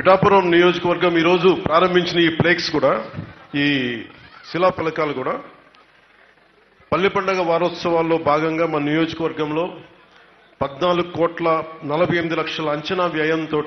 పిఠాపురం నియోజకవర్గం ఈరోజు ప్రారంభించిన ఈ ప్లేక్స్ కూడా, ఈ శిలా ఫలకాలు కూడా పల్లె పండుగ వారోత్సవాల్లో భాగంగా మన నియోజకవర్గంలో 14,48,00,000 అంచనా వ్యయంతో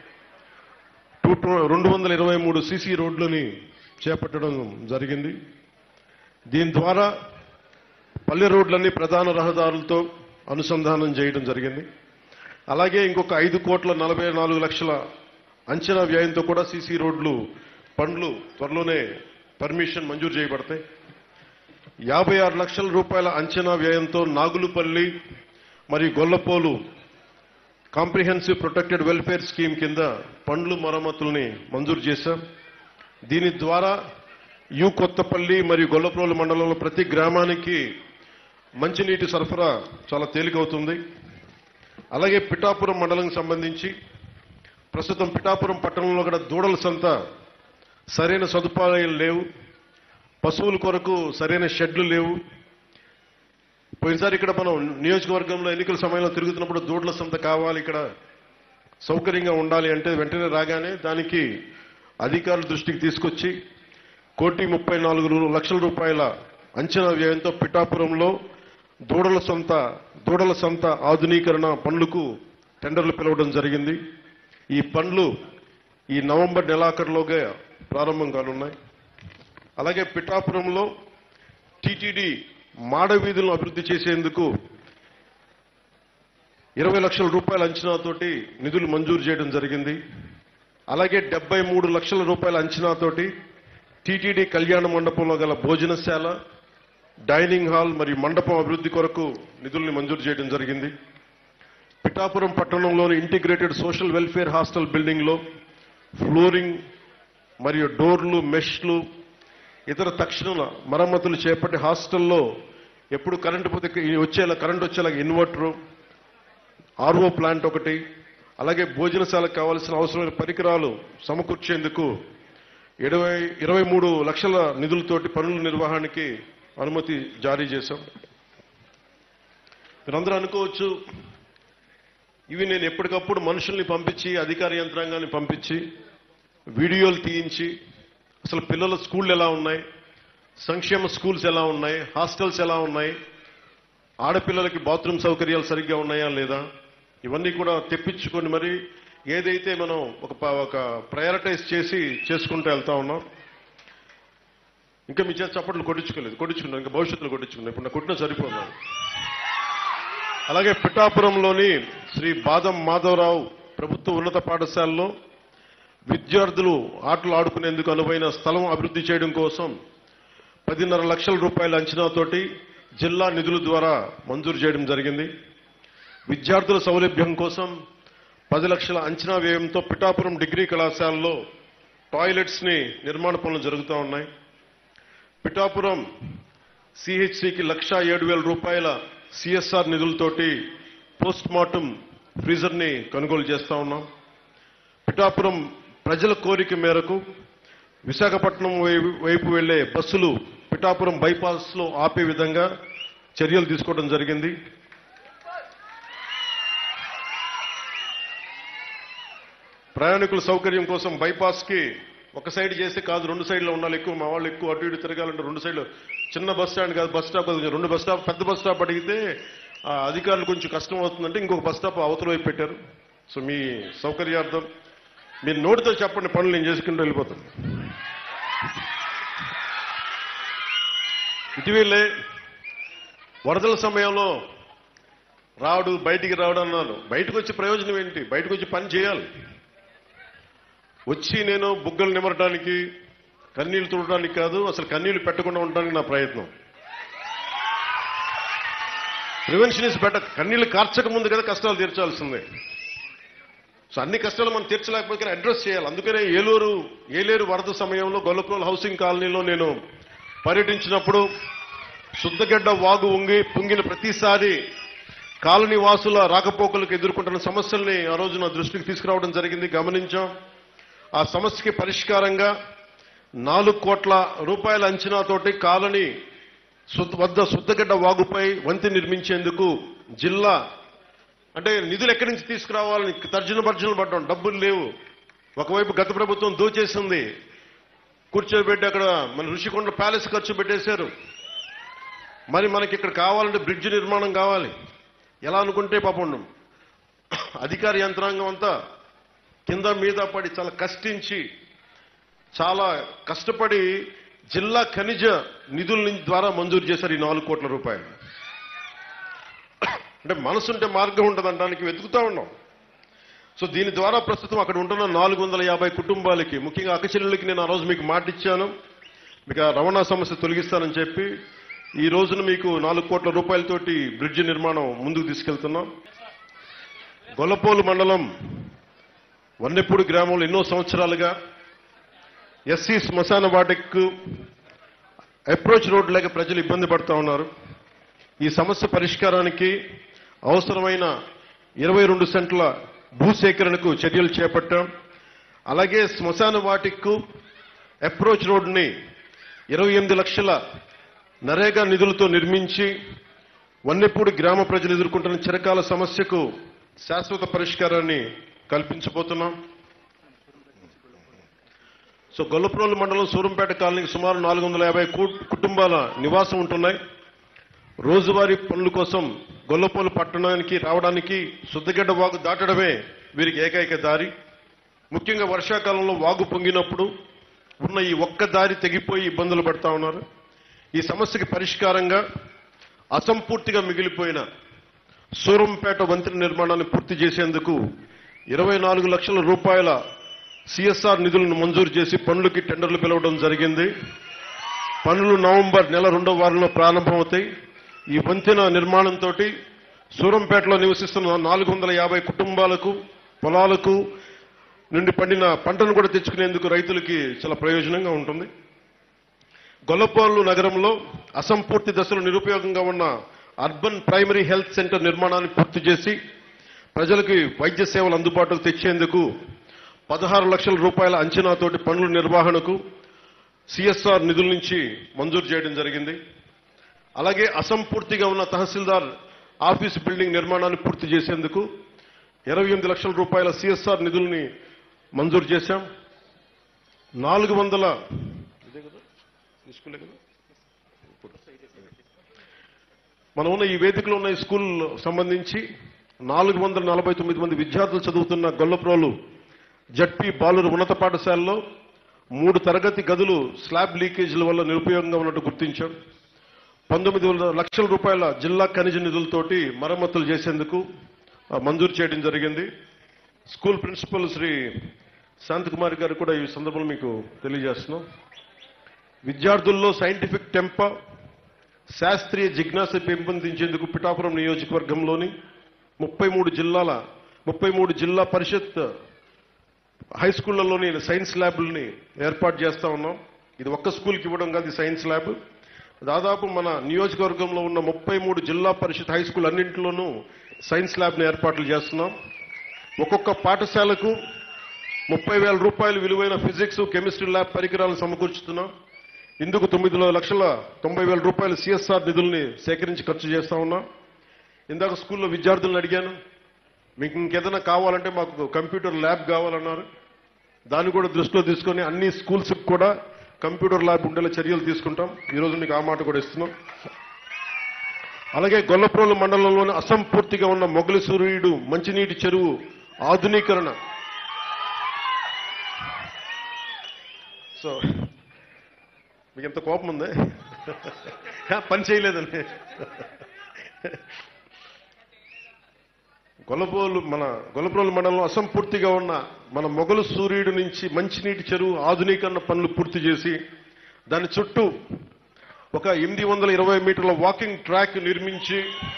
223 సీసీ రోడ్లని చేపట్టడం జరిగింది. దీని ద్వారా పల్లె రోడ్లన్నీ ప్రధాన రహదారులతో అనుసంధానం చేయడం జరిగింది. అలాగే ఇంకొక 5,44,00,000 అంచనా వ్యయంతో కూడా సీసీ రోడ్లు పనులు త్వరలోనే పర్మిషన్ మంజూరు చేయబడతాయి. 56 లక్షల రూపాయల అంచనా వ్యయంతో నాగులుపల్లి మరియు Gollapolu comprehensive protected welfare scheme కింద పండ్లు మరమ్మతుల్ని మంజూరు చేశాం. దీని ద్వారా కొత్తపల్లి మరియు గొల్లపోలు మండలంలో ప్రతి గ్రామానికి మంచినీటి సరఫరా చాలా తేలికవుతుంది. అలాగే పిఠాపురం మండలానికి సంబంధించి ప్రస్తుతం పిఠాపురం పట్టణంలో కూడా దూడల సంత సరైన సదుపాయాలు లేవు, పశువుల కొరకు సరైన షెడ్లు లేవు. పోయినసారి ఇక్కడ మనం నియోజకవర్గంలో ఎన్నికల సమయంలో తిరుగుతున్నప్పుడు దూడల సంత కావాలి, ఇక్కడ సౌకర్యంగా ఉండాలి అంటే వెంటనే రాగానే దానికి అధికారుల దృష్టికి తీసుకొచ్చి 1,34,00,000 రూపాయల అంచనా వ్యయంతో పిఠాపురంలో దూడల సంత ఆధునీకరణ పనులకు టెండర్లు పిలవడం జరిగింది. ఈ పనులు ఈ నవంబర్ నెలాఖరులోగా ప్రారంభం కానున్నాయి. అలాగే పిఠాపురంలో టీటీడీ మాడ వీధులను అభివృద్ధి చేసేందుకు 20 లక్షల రూపాయల అంచనాతోటి నిధులు మంజూరు చేయడం జరిగింది. అలాగే 73 లక్షల రూపాయల అంచనాతోటి టీటీడీ కళ్యాణ మండపంలో గల భోజనశాల, డైనింగ్ హాల్ మరియు మండపం అభివృద్ధి కొరకు నిధుల్ని మంజూరు చేయడం జరిగింది. పిఠాపురం పట్టణంలోని integrated social welfare hostel building లో ఫ్లోరింగ్ మరియు డోర్లు, మెష్లు, ఇతర తక్షణ మరమ్మతులు చేపట్టి హాస్టల్లో ఎప్పుడు కరెంటు పోతే కరెంట్ వచ్చేలా ఇన్వర్టరు, ఆర్ఓ ప్లాంట్ ఒకటి, అలాగే భోజనశాలకు కావాల్సిన అవసరమైన పరికరాలు సమకూర్చేందుకు 23 లక్షల నిధులతోటి పనుల నిర్వహణకి అనుమతి జారీ చేశాం. మీరందరూ అనుకోవచ్చు, ఇవి నేను ఎప్పటికప్పుడు మనుషుల్ని పంపించి, అధికార యంత్రాంగాన్ని పంపించి, వీడియోలు తీయించి, అసలు పిల్లల స్కూళ్ళు ఎలా ఉన్నాయి, సంక్షేమ స్కూల్స్ ఎలా ఉన్నాయి, హాస్టల్స్ ఎలా ఉన్నాయి, ఆడపిల్లలకి బాత్రూమ్ సౌకర్యాలు సరిగ్గా ఉన్నాయా లేదా, ఇవన్నీ కూడా తెప్పించుకొని మరి ఏదైతే మనం ఒక ప్రయారిటైజ్ చేసి చేసుకుంటూ వెళ్తా ఉన్నాం. ఇంకా మీ చేత చప్పట్లు కొట్టించుకున్నాం, ఇంకా భవిష్యత్తులో కొట్టించుకున్నాం. ఇప్పుడు నా కొట్టిన సరిపోతున్నాను. అలాగే పిఠాపురంలోని శ్రీ బాదం మాధవరావు ప్రభుత్వ ఉన్నత పాఠశాలలో విద్యార్థులు ఆటలు ఆడుకునేందుకు అనువైన స్థలం అభివృద్ధి చేయడం కోసం 10.5 లక్షల రూపాయల అంచనాతోటి జిల్లా నిధుల ద్వారా మంజూరు చేయడం జరిగింది. విద్యార్థుల సౌలభ్యం కోసం 10 లక్షల అంచనా వ్యయంతో పిఠాపురం డిగ్రీ కళాశాలలో టాయిలెట్స్ ని నిర్మాణ పనులు జరుగుతూ ఉన్నాయి. పిఠాపురం సిహెచ్సికి 1,07,000 రూపాయల సిఎస్ఆర్ నిధులతోటి పోస్ట్ మార్టం ఫ్రీజర్ ని కొనుగోలు చేస్తా ఉన్నాం. పిఠాపురం ప్రజల కోరిక మేరకు విశాఖపట్నం వైపు వెళ్లే బస్సులు పిఠాపురం బైపాస్ లో ఆపే విధంగా చర్యలు తీసుకోవడం జరిగింది. ప్రయాణికుల సౌకర్యం కోసం బైపాస్ కి ఒక సైడ్ చేస్తే కాదు, 2 సైడ్లో ఉండాలి. ఎక్కువ మా వాళ్ళు ఎక్కువ అటు ఇటు తిరగాలంటే 2 సైడ్లు, చిన్న బస్ స్టాండ్ కాదు, బస్ స్టాప్ 2 బస్ స్టాప్, పెద్ద బస్ స్టాప్ అడిగితే అధికారులు కొంచెం కష్టం అవుతుందంటే ఇంకొక బస్ స్టాప్ అవతల వైపు పెట్టారు. సో మీ సౌకర్యార్థం మీరు నోటితో చెప్పండి, పనులు నేను చేసుకుంటూ వెళ్ళిపోతాను. ఇటీవలే వరదల సమయంలో బయటికి రావడం అన్నారు. బయటకు వచ్చే ప్రయోజనం ఏంటి? బయటకు వచ్చి పని చేయాలి. వచ్చి నేను బుగ్గలు నిమరడానికి, కన్నీళ్లు తుడడానికి కాదు, అసలు కన్నీళ్లు పెట్టకుండా ఉండడానికి నా ప్రయత్నం. Prevention is better. కన్నీళ్లు కార్చక ముందు కదా కష్టాలు తీర్చాల్సిందే. సో అన్ని కష్టాలు మనం తీర్చలేకపోతే అడ్రస్ చేయాలి. అందుకనే ఏలేరు వరద సమయంలో గొల్లప్రోల్ హౌసింగ్ కాలనీలో నేను పర్యటించినప్పుడు శుద్ధగడ్డ వాగు పొంగిన ప్రతిసారి కాలనీ వాసుల రాకపోకలకు ఎదుర్కొంటున్న సమస్యల్ని ఆ రోజు నా దృష్టికి తీసుకురావడం జరిగింది, గమనించాం. ఆ సమస్యకి పరిష్కారంగా 4 కోట్ల రూపాయల అంచనాతోటి కాలనీ వద్ద శుద్ధగడ్డ వాగుపై వంతెన నిర్మించేందుకు జిల్లా అంటే నిధులు ఎక్కడి నుంచి తీసుకురావాలని తర్జన భర్జనలు పడ్డాం. డబ్బులు లేవు. ఒకవైపు గత ప్రభుత్వం దోచేసింది, కూర్చోబెట్టి అక్కడ మన ఋషికొండ ప్యాలెస్ ఖర్చు పెట్టేశారు. మరి మనకి ఇక్కడ కావాలంటే బ్రిడ్జ్ నిర్మాణం కావాలి. ఎలా అనుకుంటే పాపం అధికార యంత్రాంగం అంతా కింద మీద పడి చాలా కష్టించి చాలా కష్టపడి జిల్లా ఖనిజ నిధుల ద్వారా మంజూరు చేశారు ఈ 4 కోట్ల రూపాయలు. అంటే మనసుంటే మార్గం ఉంటుందనడానికి వెతుకుతా ఉన్నాం. సో దీని ద్వారా ప్రస్తుతం అక్కడ ఉంటున్న 450 కుటుంబాలకి, ముఖ్యంగా అక్కచెల్లెళ్ళకి నేను ఆ రోజు మీకు మాట ఇచ్చాను, మీకు ఆ రవాణా సమస్య తొలగిస్తానని చెప్పి ఈ రోజున మీకు 4 కోట్ల రూపాయలతోటి బ్రిడ్జ్ నిర్మాణం ముందుకు తీసుకెళ్తున్నాం. గొల్లపోలు మండలం వన్నెపూడి గ్రామంలో ఎన్నో సంవత్సరాలుగా ఎస్సీ శ్మశాన వాటికి అప్రోచ్ రోడ్ లేక ప్రజలు ఇబ్బంది పడుతూ ఉన్నారు. ఈ సమస్య పరిష్కారానికి అవసరమైన 22 సెంట్ల భూసేకరణకు చర్యలు చేపట్టాం. అలాగే శ్మశాన వాటికు అప్రోచ్ రోడ్ని 28 లక్షల నరేగా నిధులతో నిర్మించి వన్నెపూడి గ్రామ ప్రజలు ఎదుర్కొంటున్న చిరకాల సమస్యకు శాశ్వత పరిష్కారాన్ని కల్పించబోతున్నాం. సో గొల్లప్రోలు మండలం సూరంపేట కాలనీకి సుమారు 450 కుటుంబాల నివాసం ఉంటున్నాయి. రోజువారీ పనుల కోసం గొల్లపోలు పట్టణానికి రావడానికి శుద్ధగడ్డ వాగు దాటడమే వీరికి ఏకైక దారి. ముఖ్యంగా వర్షాకాలంలో వాగు పొంగినప్పుడు ఉన్న ఈ ఒక్క దారి తెగిపోయి ఇబ్బందులు పడతా ఉన్నారు. ఈ సమస్యకి పరిష్కారంగా అసంపూర్తిగా మిగిలిపోయిన సూరంపేట వంతెన నిర్మాణాన్ని పూర్తి చేసేందుకు 24 లక్షల రూపాయల సిఎస్ఆర్ నిధులను మంజూరు చేసి పనులకి టెండర్లు పిలవడం జరిగింది. పనులు నవంబర్ నెల 2వ వారంలో ప్రారంభమవుతాయి. ఈ వంతెన నిర్మాణంతో సూరంపేటలో నివసిస్తున్న 450 కుటుంబాలకు పొలాలకు నుండి పండిన పంటను కూడా తెచ్చుకునేందుకు రైతులకి చాలా ప్రయోజనంగా ఉంటుంది. గొల్లపోలు నగరంలో అసంపూర్తి దశలో నిరుపయోగంగా ఉన్న అర్బన్ ప్రైమరీ హెల్త్ సెంటర్ నిర్మాణాన్ని పూర్తి చేసి ప్రజలకు వైద్య సేవలు అందుబాటులోకి తెచ్చేందుకు 16 లక్షల రూపాయల అంచనాతోటి పనుల నిర్వహణకు సిఎస్ఆర్ నిధుల నుంచి మంజూరు చేయడం జరిగింది. అలాగే అసంపూర్తిగా ఉన్న తహసీల్దార్ ఆఫీసు బిల్డింగ్ నిర్మాణాన్ని పూర్తి చేసేందుకు 28 లక్షల రూపాయల సిఎస్ఆర్ నిధుల్ని మంజూరు చేశాం. 400 మనం ఉన్న ఈ వేదికలో ఉన్న ఈ స్కూల్ సంబంధించి 449 మంది విద్యార్థులు చదువుతున్న గొల్లప్రోలు జడ్పీ బాలుర ఉన్నత పాఠశాలలో 3 తరగతి గదులు స్లాబ్ లీకేజీల వల్ల నిరుపయోగంగా ఉన్నట్టు గుర్తించాం. 19 లక్షల రూపాయల జిల్లా ఖనిజ నిధులతోటి మరమ్మతులు చేసేందుకు మంజూరు చేయడం జరిగింది. స్కూల్ ప్రిన్సిపల్ శ్రీ శాంతకుమారి గారు కూడా ఈ సందర్భంలో మీకు తెలియజేస్తున్నాం. విద్యార్థుల్లో సైంటిఫిక్ టెంపర్, శాస్త్రీయ జిజ్ఞాస పెంపొందించేందుకు పిఠాపురం నియోజకవర్గంలోని 33 జిల్లా పరిషత్ హై స్కూళ్లలోని సైన్స్ ల్యాబ్లని ఏర్పాటు చేస్తా ఉన్నాం. ఇది ఒక్క స్కూల్కి ఇవ్వడం కాదు, సైన్స్ ల్యాబ్ దాదాపు మన నియోజకవర్గంలో ఉన్న 33 జిల్లా పరిషత్ హై స్కూల్ అన్నింటిలోనూ సైన్స్ ల్యాబ్ని ఏర్పాట్లు చేస్తున్నాం. ఒక్కొక్క పాఠశాలకు 30,000 రూపాయలు విలువైన ఫిజిక్స్, కెమిస్ట్రీ ల్యాబ్ పరికరాలను సమకూర్చుతున్నాం. ఇందుకు 9,90,000 రూపాయల సిఎస్ఆర్ నిధుల్ని సేకరించి ఖర్చు చేస్తా ఉన్నాం. ఇందాక స్కూల్లో విద్యార్థులను అడిగాను, మీకు ఇంకేదైనా కావాలంటే మాకు కంప్యూటర్ ల్యాబ్ కావాలన్నారు. దాన్ని కూడా దృష్టిలో తీసుకొని అన్ని స్కూల్స్కి కూడా కంప్యూటర్ ల్యాబ్ ఉండేలా చర్యలు తీసుకుంటాం. ఈరోజు మీకు ఆ మాట కూడా ఇస్తున్నాం. అలాగే గొల్లప్రోలు మండలంలోని అసంపూర్తిగా ఉన్న మొగలి సూర్యుడు మంచినీటి చెరువు ఆధునీకరణ. సో మీకు ఎంత కోపం ఉంది, పని చేయలేదని. గొల్లప్రోలు మండలంలో అసంపూర్తిగా ఉన్న మన మొగలు సూర్యుడు నుంచి మంచినీటి చెరువు ఆధునీకరణ పనులు పూర్తి చేసి దాని చుట్టూ ఒక 820 మీటర్ల వాకింగ్ ట్రాక్ నిర్మించి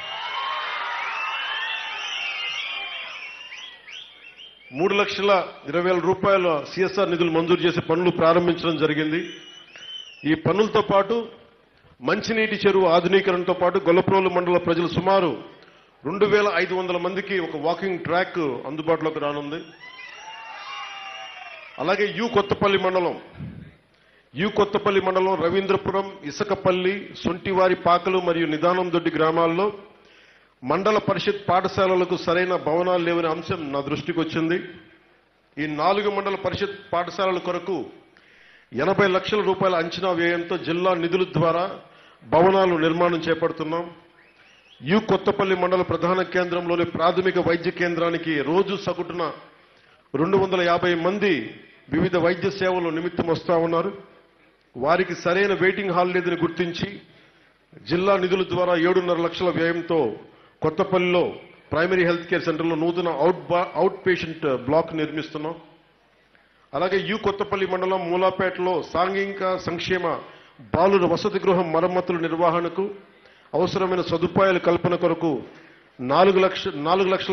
₹3,20,000 సిఎస్ఆర్ నిధులు మంజూరు చేసి పనులు ప్రారంభించడం జరిగింది. ఈ పనులతో పాటు మంచినీటి చెరువు ఆధునీకరణతో పాటు గొల్లప్రోలు మండల ప్రజలు సుమారు 2,500 మందికి ఒక వాకింగ్ ట్రాక్ అందుబాటులోకి రానుంది. అలాగే కొత్తపల్లి మండలం రవీంద్రపురం, ఇసకపల్లి, సొంటివారి పాకలు మరియు నిదానం దొడ్డి గ్రామాల్లో మండల పరిషత్ పాఠశాలలకు సరైన భవనాలు లేవనే అంశం నా దృష్టికి వచ్చింది. ఈ 4 మండల పరిషత్ పాఠశాలల కొరకు 80 లక్షల రూపాయల అంచనా వ్యయంతో జిల్లా నిధుల ద్వారా భవనాలు నిర్మాణం చేపడుతున్నాం. కొత్తపల్లి మండల ప్రధాన కేంద్రంలోని ప్రాథమిక వైద్య కేంద్రానికి రోజు సగటున 250 మంది వివిధ వైద్య సేవల నిమిత్తం వస్తా ఉన్నారు. వారికి సరైన వెయిటింగ్ హాల్ లేదని గుర్తించి జిల్లా నిధుల ద్వారా 7.5 లక్షల వ్యయంతో కొత్తపల్లిలో ప్రైమరీ హెల్త్ కేర్ సెంటర్లో నూతన అవుట్ పేషెంట్ బ్లాక్ నిర్మిస్తున్నాం. అలాగే కొత్తపల్లి మండలం మూలాపేటలో సాంఘిక సంక్షేమ బాలుర వసతి గృహం మరమ్మతుల నిర్వహణకు అవసరమైన సదుపాయాల కల్పన కొరకు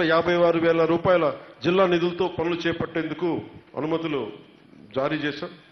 4,56,50,000 రూపాయల జిల్లా నిధులతో పనులు చేపట్టేందుకు అనుమతులు జారీ చేశాం.